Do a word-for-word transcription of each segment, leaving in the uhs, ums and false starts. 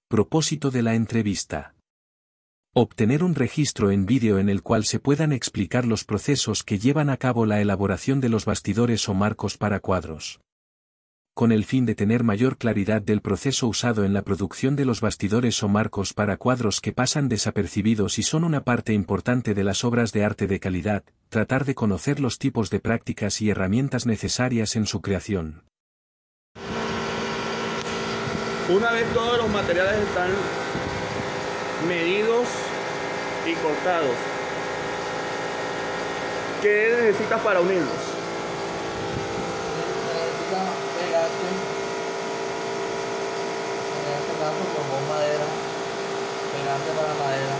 Propósito de la entrevista. Obtener un registro en vídeo en el cual se puedan explicar los procesos que llevan a cabo la elaboración de los bastidores o marcos para cuadros. Con el fin de tener mayor claridad del proceso usado en la producción de los bastidores o marcos para cuadros que pasan desapercibidos y son una parte importante de las obras de arte de calidad, tratar de conocer los tipos de prácticas y herramientas necesarias en su creación. Una vez todos los materiales están medidos y cortados, ¿qué necesitas para unirlos? Necesitas pegarte, en este caso como madera, pegarte para madera.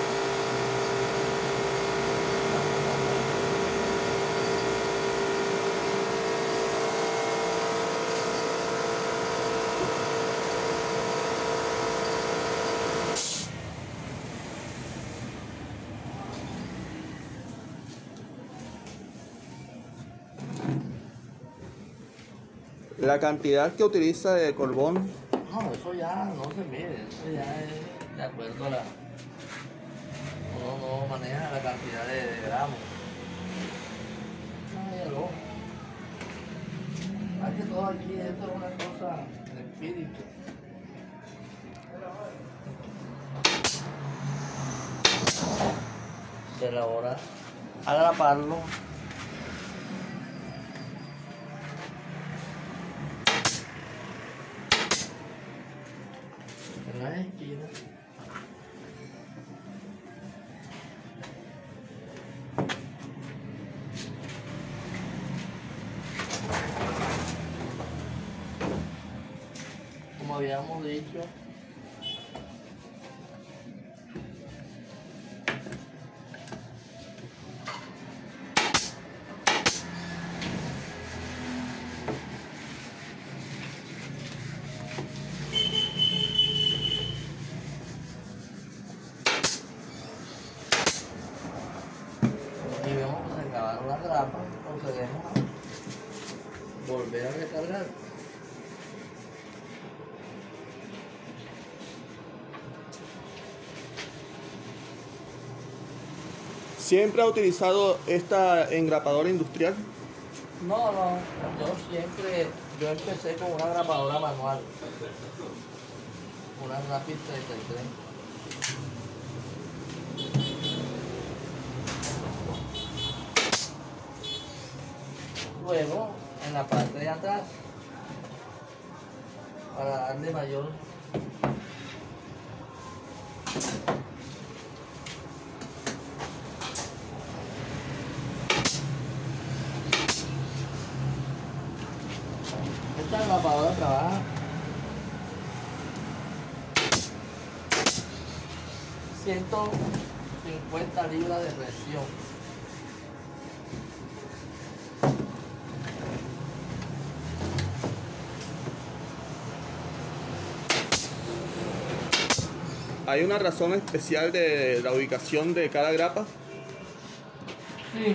La cantidad que utiliza de carbón. No, eso ya no se mide, eso ya es de acuerdo a la... Uno no maneja la cantidad de, de gramos. Ay, el ojo. Más que todo aquí, esto es una cosa de espíritu. Se elabora, agraparlo. En las esquinas. Como habíamos dicho, y vemos que se acabaron las grapas, procedemos a volver a recargar. ¿Siempre ha utilizado esta engrapadora industrial? No, no, yo siempre, yo empecé con una grapadora manual, una Rapid treinta y tres. Luego, en la parte de atrás, para darle mayor esta grapadora trabaja ciento cincuenta libras de presión. ¿Hay una razón especial de la ubicación de cada grapa? Sí.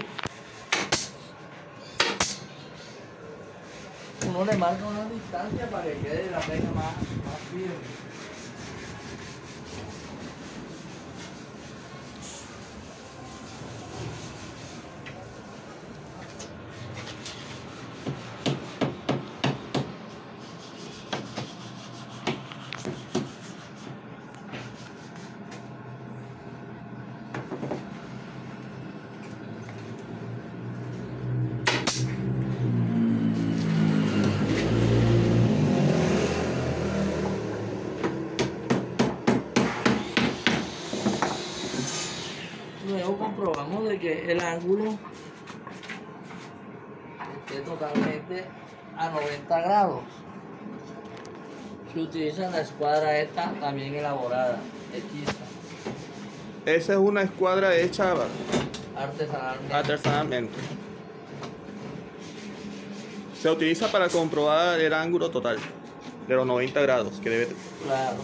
Uno le marca una distancia para que quede la pega más, más firme. Luego comprobamos de que el ángulo esté totalmente a noventa grados. Se utiliza la escuadra esta también elaborada, hechiza. Esa es una escuadra hecha Artesanalmente. artesanalmente. Se utiliza para comprobar el ángulo total de los noventa grados que debe. Claro.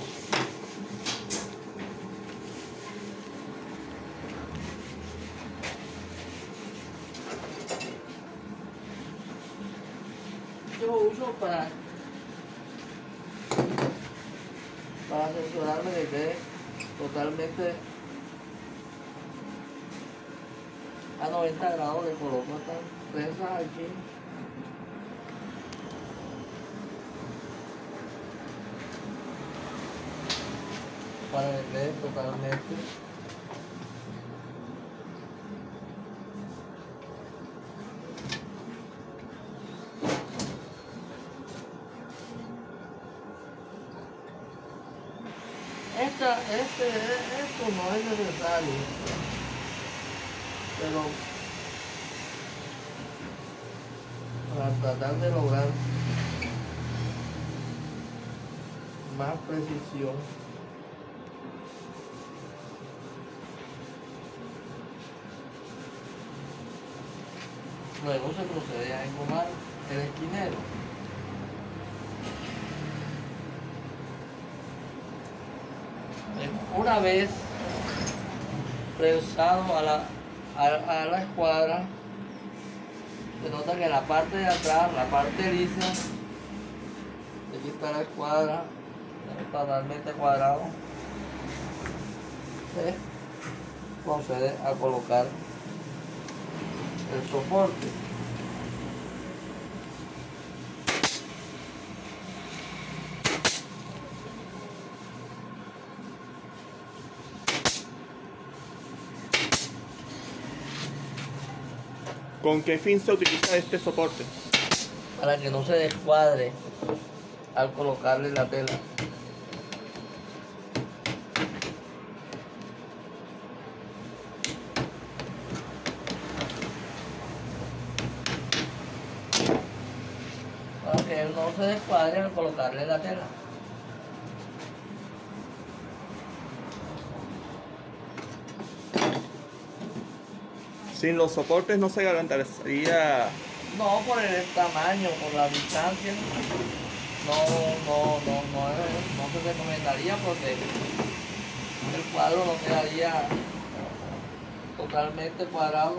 Yo uso para para asegurarme de que quede totalmente a noventa grados. Le coloco estas prensas aquí. Para que quede totalmente Esta, este, esto no es necesario, pero para tratar de lograr más precisión, luego se procede a engomar el esquinero. Una vez prensado a la, a, a la escuadra, se nota que la parte de atrás, la parte lisa, aquí está la escuadra, totalmente cuadrado, se procede a colocar el soporte. ¿Con qué fin se utiliza este soporte? Para que no se descuadre al colocarle la tela. Para que no se descuadre al colocarle la tela. Sin los soportes no se garantizaría. No, por el tamaño, por la distancia, no, no, no, no, no se recomendaría porque el cuadro no quedaría totalmente cuadrado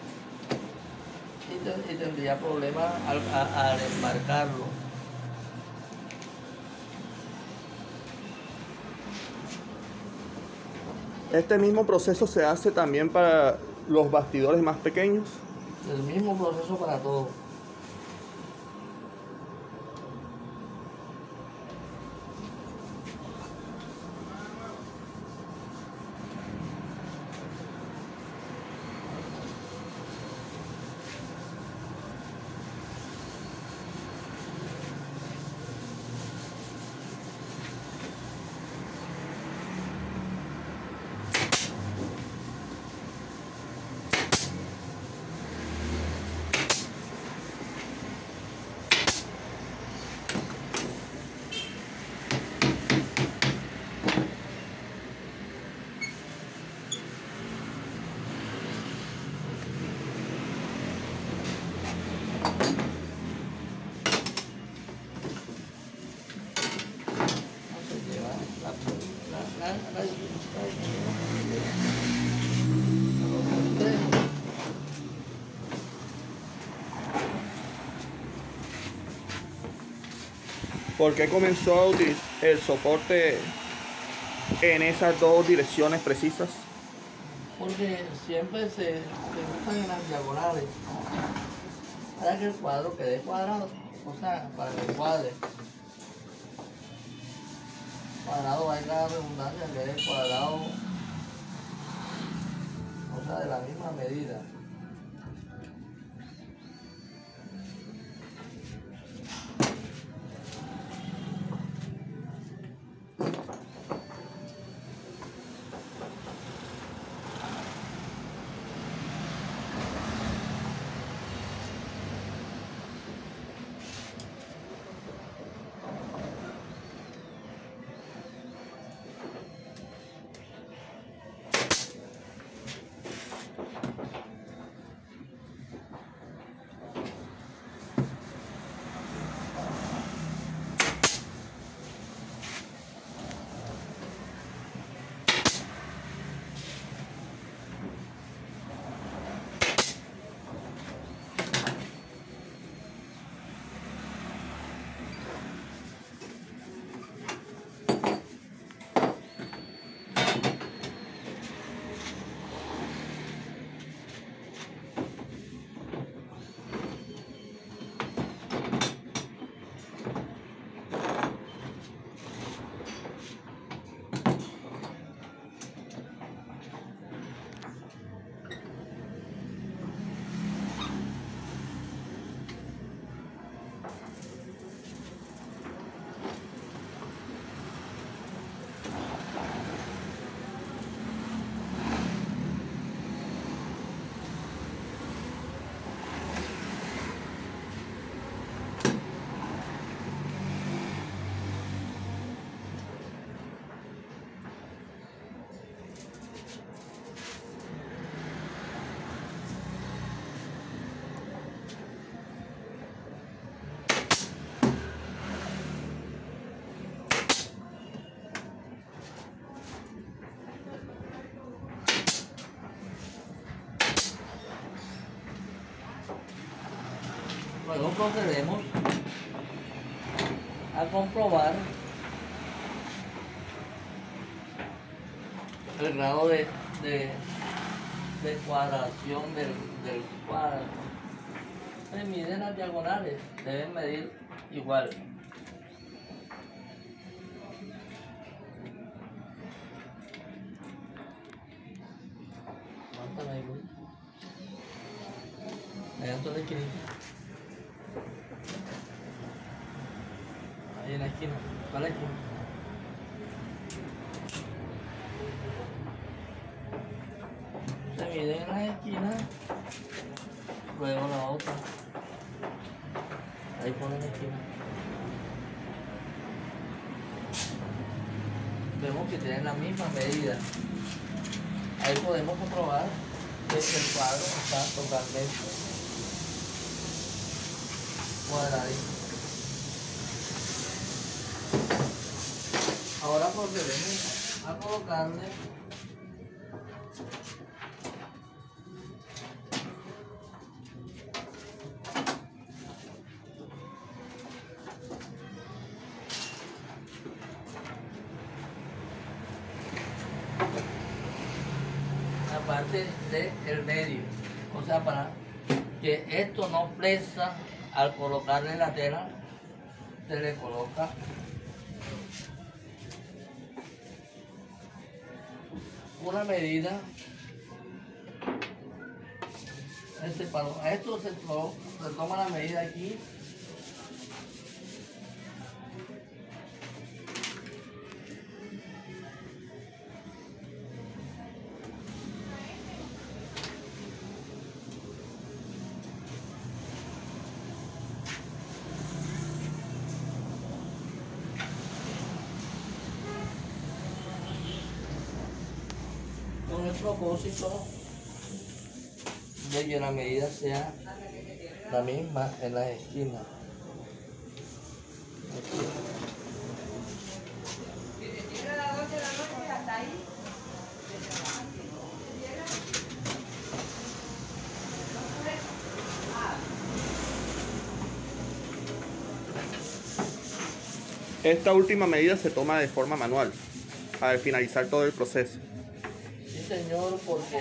y, te, y tendría problemas al, a, al enmarcarlo. Este mismo proceso se hace también para los bastidores más pequeños. El mismo proceso para todo. ¿Por qué comenzó a utilizar el soporte en esas dos direcciones precisas? Porque siempre se, se usan en las diagonales para que el cuadro quede cuadrado, o sea, para que el cuadre cuadrado, valga la redundancia, quede cuadrado, o sea, de la misma medida. Luego procedemos a comprobar el grado de, de, de cuadración del, del cuadro. Se miden las diagonales, deben medir igual. Levántame ahí, Luis. Levanta la esquinita. Ahí en la esquina. ¿Cuál esquina? Se miden en las esquinas, luego la otra. Ahí ponen la esquina. Vemos que tienen la misma medida. Ahí podemos comprobar que el cuadro está totalmente cuadradito. Ahora procedemos a colocarle la parte del medio, o sea, para que esto no flexa al colocarle la tela, se le coloca una medida. Este palo, a esto se, to, se toma la medida aquí. Con el propósito de que la medida sea la misma en las esquinas. Aquí. Esta última medida se toma de forma manual al finalizar todo el proceso. Sí, señor, porque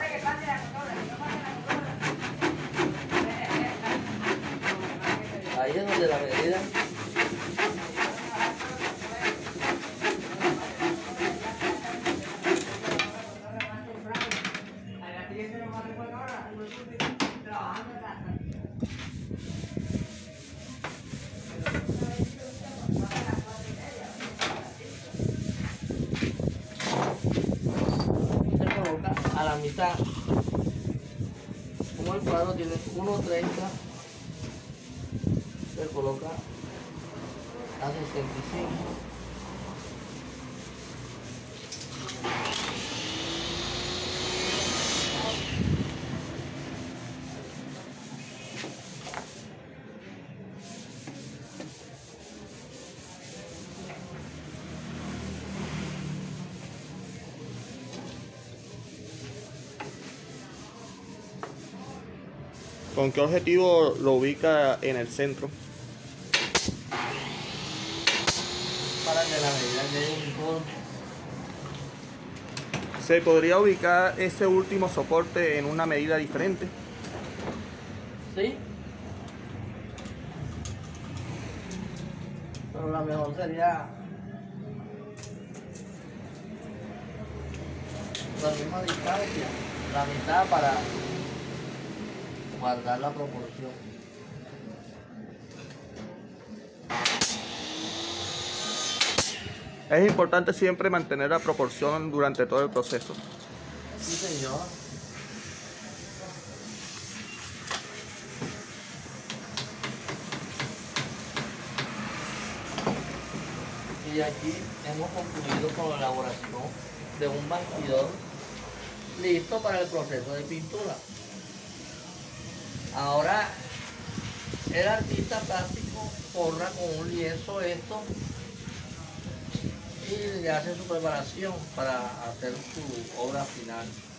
ahí es donde la medida se coloca a la mitad. Como el cuadro tiene uno treinta, se coloca a sesenta y cinco. ¿Con qué objetivo lo ubica en el centro? Para que la medida quede uniforme. ¿Se podría ubicar ese último soporte en una medida diferente? ¿Sí? Pero la mejor sería la misma distancia, la mitad para guardar la proporción. Es importante siempre mantener la proporción durante todo el proceso. Sí, señor. Y aquí hemos concluido con la elaboración de un bastidor listo para el proceso de pintura. Ahora el artista plástico forra con un lienzo esto y le hace su preparación para hacer su obra final.